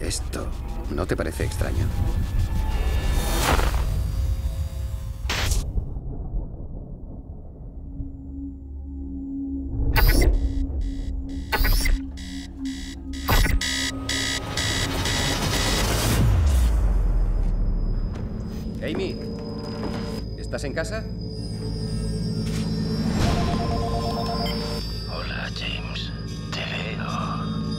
¿Esto no te parece extraño? Amy, ¿estás en casa? Hola, James. Te veo.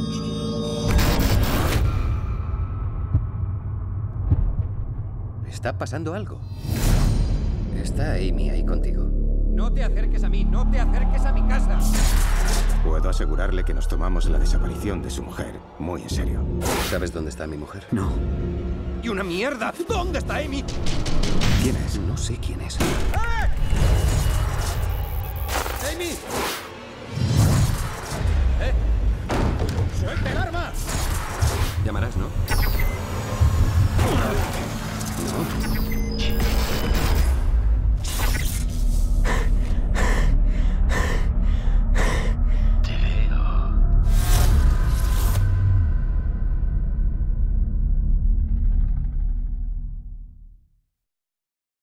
¿Está pasando algo? ¿Está Amy ahí contigo? No te acerques a mí, no te acerques a mi casa. Puedo asegurarle que nos tomamos la desaparición de su mujer muy en serio. ¿Sabes dónde está mi mujer? No. ¡Y una mierda! ¿Dónde está Amy? ¿Quién es? No sé quién es. ¡Amy! ¡Suelta el arma! Llamarás, ¿no? No.